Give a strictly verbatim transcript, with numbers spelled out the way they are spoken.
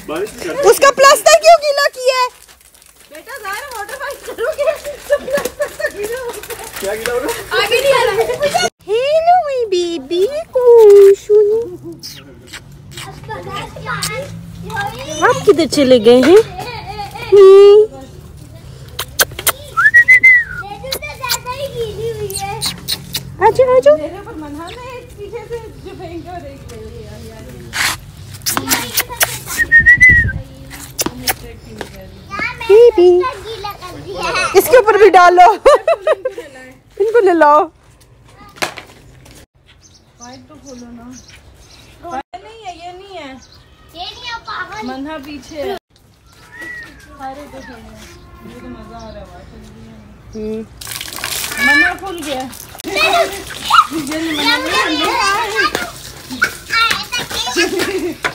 उसका प्लास्टर क्यों गीला किया है? बेटा ज़ाहिर वाटर पार्क करोगे तो प्लास्टर तो गीला होगा। क्या गीला होगा? आगे नहीं आ रहा। हेलो माय बेबी कुशुनी, आप किधर चले गए हैं? आजो आजो। मेरे ऊपर मनहा ने एक पीछे से जो फेंका और एक ले लिया यार। बेबी इसके ऊपर भी डालो। इनको ले लो। पाइप तो खोलो ना। पाइप नहीं है, ये नहीं है, ये नहीं है पागल। मनहा पीछे है। सारे तो खेल रहे हैं, मुझे तो मजा आ रहा है। मनहा खुल गया। ये नहीं मनहा।